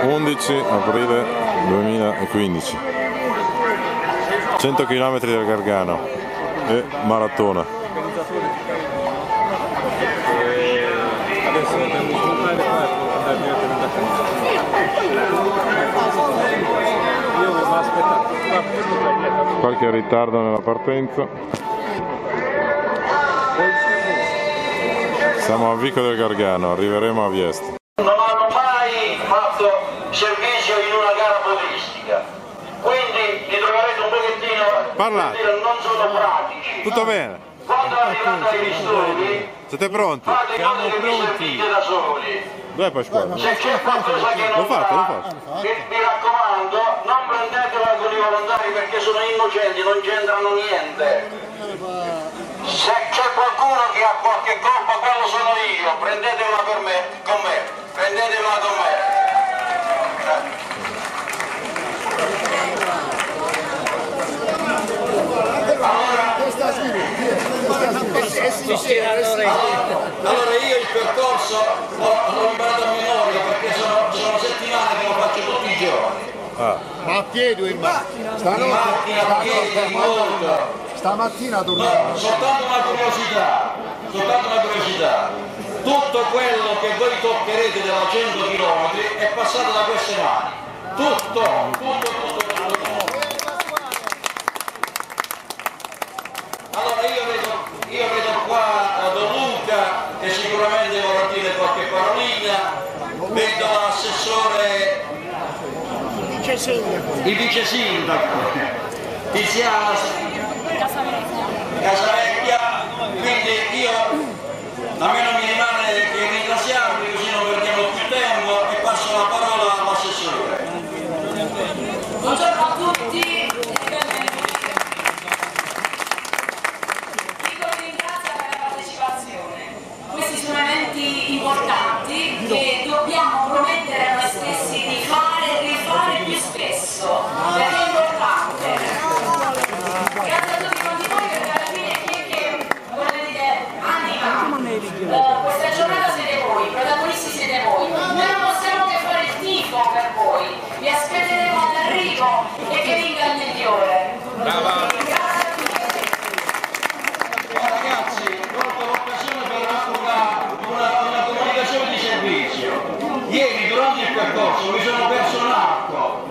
11 aprile 2015, 100 km del Gargano e maratona. Adesso dobbiamo smontare qua e andare direttamente a casa. Io mi aspettato Qualche ritardo nella partenza. Siamo a Vico del Gargano, arriveremo a Vieste. Non hanno mai fatto servizio in una gara polistica, quindi li troverete un pochettino, non sono pratici. Tutto bene? Quando arrivate ai listoni, Siete pronti? fate cose che vi servite da soli. Dov'è Pasquale? Se c'è qualcosa che non va, vi raccomando, non prendetela con i volontari perché sono innocenti, non c'entrano niente. Se c'è qualcuno che ha qualche colpa, quello sono io, prendetela con me, prendetela con me. Allora io il percorso l'ho imparato a memoria perché sono settimane che lo faccio tutti i giorni. Ma a piedi o in macchina? In macchina, a piedi, in moto. Stamattina torniamo. No, soltanto una curiosità. Tutto quello che voi toccherete della 100 km è passato da queste mani. Tutto. Allora io vedo qua Don Luca che sicuramente vorrà dire qualche parolina, vedo l'assessore, il vice sindaco, Tiziana Casavecchia, quindi a me non mi rimane che ringraziarvi così non perdiamo più tempo e passo la parola all'assessore. Buongiorno a tutti. Questi sono eventi importanti che dobbiamo promettere a noi stessi di fare e rifare più spesso, perché è importante. Grazie a tutti quanti voi perché alla fine chi è che vuole dire anima, questa giornata siete voi, i protagonisti siete voi. Noi non possiamo che fare il tifo per voi, vi aspetteremo all'arrivo e che vinca il migliore. Grazie a tutti. Ragazzi, colgo l'occasione per una comunicazione di servizio. Ieri durante il percorso mi sono perso un arco.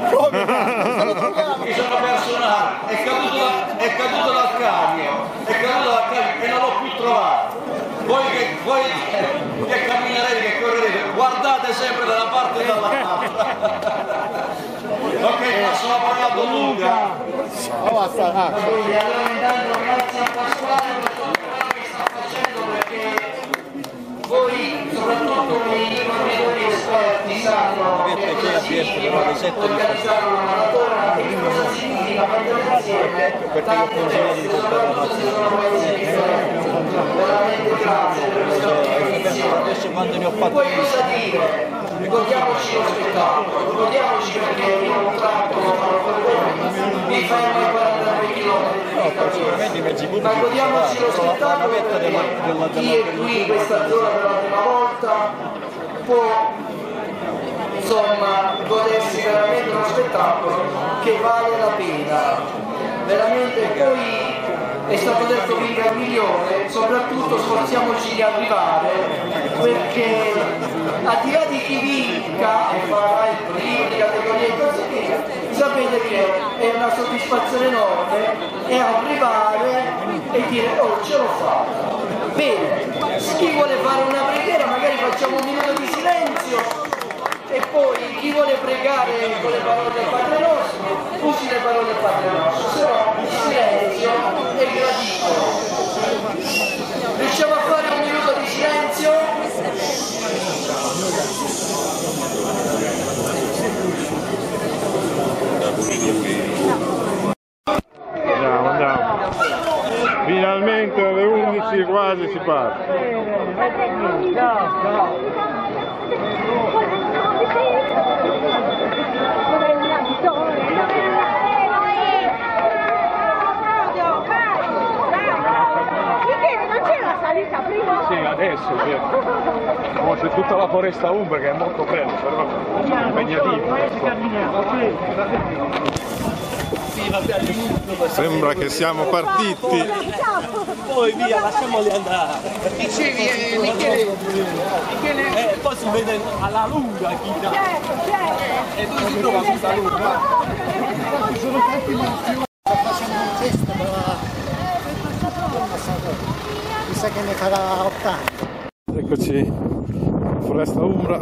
È caduto dal camion e non l'ho più trovato. Voi che camminerete, che correrete, guardate sempre dalla parte e dall'altra. Ok, passo la parola a Don Luca. Allora intanto grazie a Pasquale per tutto quello che sta facendo perché voi, soprattutto i corridori esperti, sanno che cosa significa organizzare una maratona e che cosa significa mettere insieme tante teste, soprattutto se sono paesi differenti. Veramente grazie per questo servizio. Poi cosa dire? Ricordiamoci lo spettacolo, ricordiamoci perché io un tratto lo farò per voi, mi fermo ai 43 km, ma godiamoci lo spettacolo perché chi è qui in questa zona per la prima volta può insomma godersi veramente uno spettacolo che vale la pena, veramente. Poi è stato detto vinca il migliore, soprattutto sforziamoci di arrivare perché al di là di chi vinca e farà il primo di categoria e così via, sapete che è una soddisfazione enorme e arrivare e dire oh ce l'ho fatta. Bene, chi vuole fare una preghiera magari facciamo un minuto di silenzio e poi chi vuole pregare con le parole del Padre Nostro usi le parole del Padre Nostro, se no il silenzio è gradito. Riusciamo a fare un minuto di silenzio? Andiamo. Finalmente alle 11 quasi si parte. Non c'era salita prima? Sì, adesso, come c'è tutta la foresta umbra che è molto bella, però impegnativo. Sembra che siamo partiti. Poi via, lasciamoli andare. Dicevi, Michele, Poi si vede alla lunga chi dà. E dove si trova questa lunga? sono tanti mafiosi. Sta facendo un test, ma mi sa che ne farà 80. Eccoci, foresta umbra,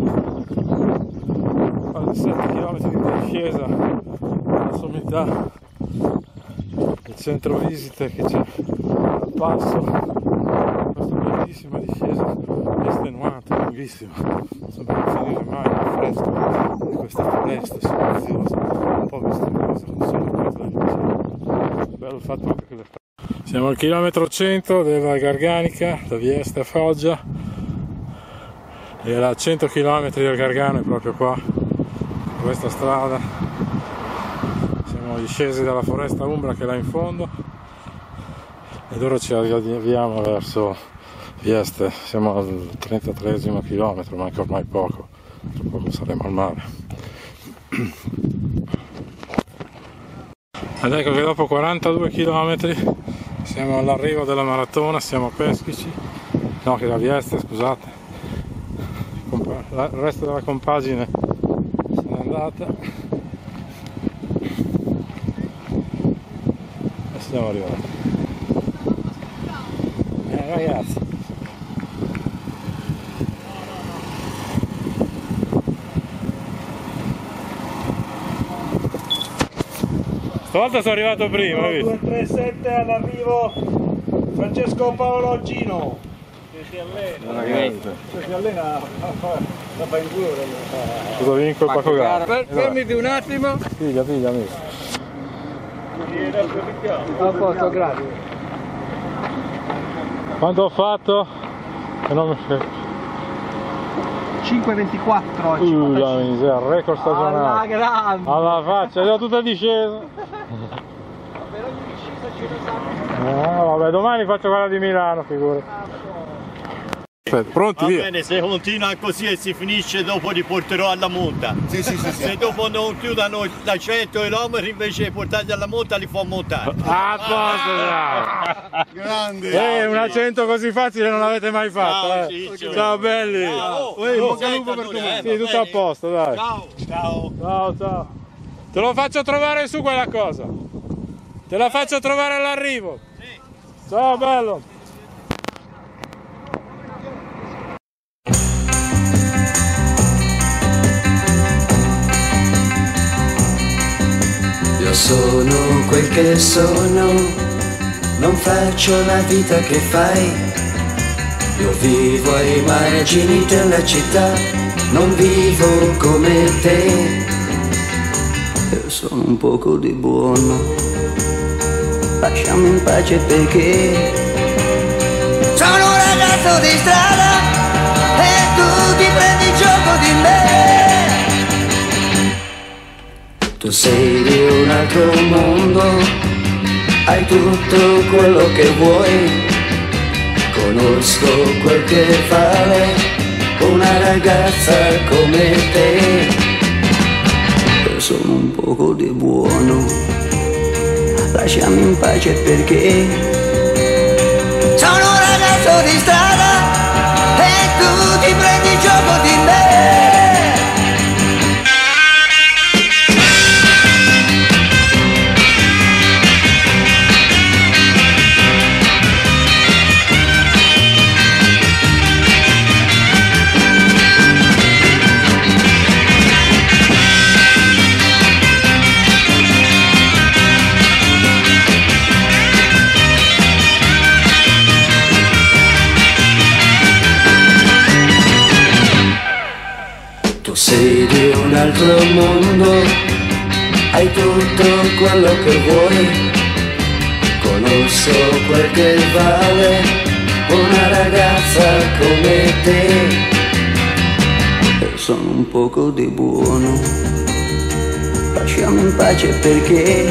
a 7 km di discesa alla sommità del centro visite che c'è al passo. Questa bellissima discesa estenuante, lunghissima, non sembra finire mai il fresco di questa foresta silenziosa, un po' misteriosa, con solo cose da vicino. Bello il fatto anche che le siamo al chilometro 100 della Val Garganica, da Vieste a Foggia, e a 100 km del Gargano è proprio qua, questa strada. Siamo discesi dalla foresta umbra che è là in fondo ed ora ci avviamo verso Vieste. Siamo al 33esimo chilometro, manca ormai poco, tra poco saremo al mare. Ed ecco che dopo 42 km siamo all'arrivo della maratona, siamo a Peschici, no, che da Vieste, scusate. Il resto della compagine se n'è andata e siamo arrivati. Ragazzi, stavolta sono arrivato prima, hai visto? 237 all'arrivo Francesco Paolo Gino. Che si allena a fare in culo. Cosa vinco il pacco gara? Fermiti un attimo. Piglia amico. A posto, grazie. Quanto ho fatto? 5:24 oggi. La miseria, record stagionale. Alla grande. Alla faccia, è tutta discesa. Vabbè, domani faccio quella di Milano, figurati. Aspetta, pronti, Va via. bene, se continua così e si finisce dopo li porterò alla monta. Sì. Se dopo non chiudono da 100 km invece di portarli alla monta li fa montare. A posto, bravo. Grande. Un accento così facile non l'avete mai fatto. Ciao, Ciccio. Ciao belli. Bocca al lupo per domani. Sì, tutto a posto, dai. Ciao. Ciao. Te lo faccio trovare su quella cosa. Te la faccio trovare all'arrivo. Ciao bello. Io sono quel che sono, non faccio la vita che fai. Io vivo ai margini della città, non vivo come te. Io sono un poco di buono, lasciami in pace perché sono un ragazzo di strada e tu ti prendi gioco di me. Tu sei di un altro mondo, hai tutto quello che vuoi. Conosco quel che vale una ragazza come te. Io sono un poco di buono, lasciami in pace perché sono un ragazzo di strada e tu ti prendi gioco di me. Sei di un altro mondo, hai tutto quello che vuoi. Conosco quel che vale una ragazza come te. Io sono un poco di buono, lasciami in pace perché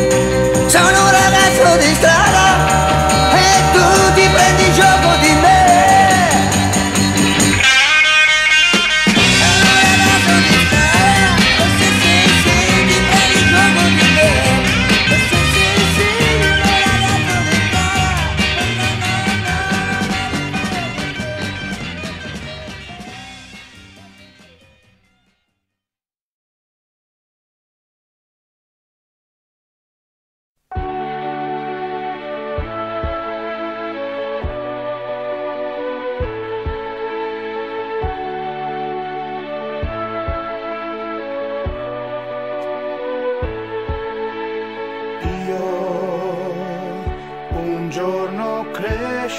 sono un ragazzo di strada e tu ti prendi gioco di me.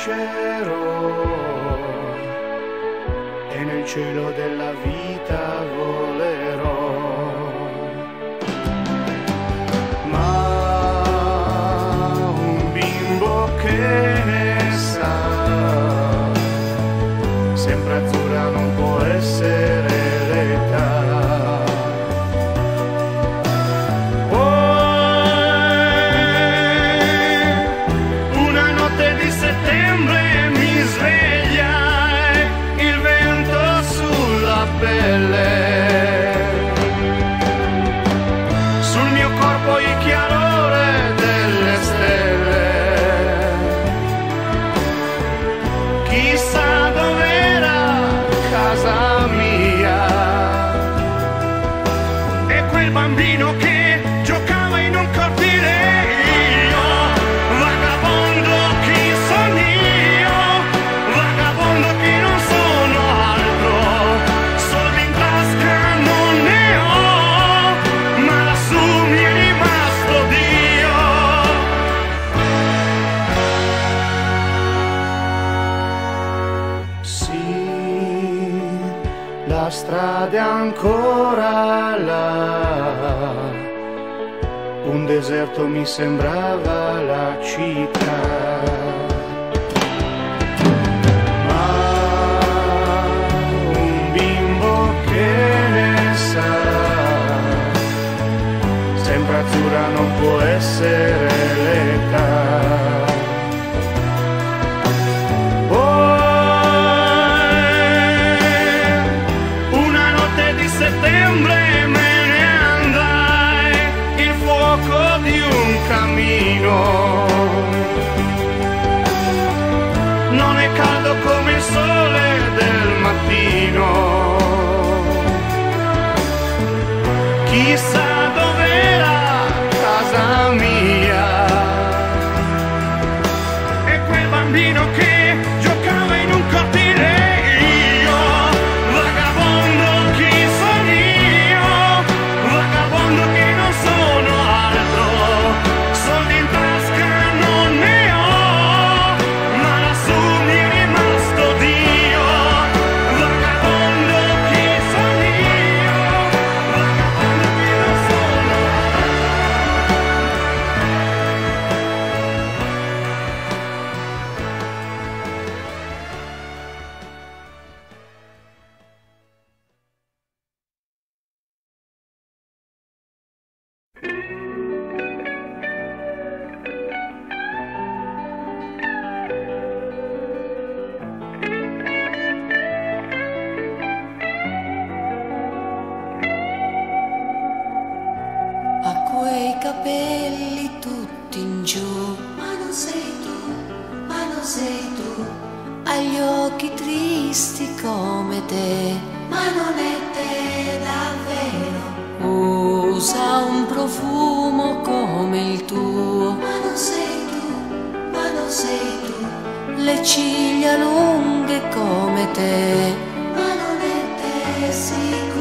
crescerò e nel cielo della vita volerò. Ma un bimbo che ne sa, sempre azzurra non può essere l'età. Settembre mi sveglia il vento sulla pelle, sul mio corpo il chiarore delle stelle. Chissà dov'era casa mia e quel bambino che giocava in un cortile. La strada è ancora là, un deserto mi sembrava la città. Ma un bimbo che ne sa, sempre azzurra non può essere l'età. Settembre me ne andai, il fuoco di un cammino non è caldo come il sole del mattino. Chissà dov'era casa mia e quel bambino che giocava in un cortile. Capelli tutti in giù, ma non sei tu, ma non sei tu. Agli occhi tristi come te, ma non è te davvero. Usa un profumo come il tuo, ma non sei tu, ma non sei tu. Le ciglia lunghe come te, ma non è te, sì.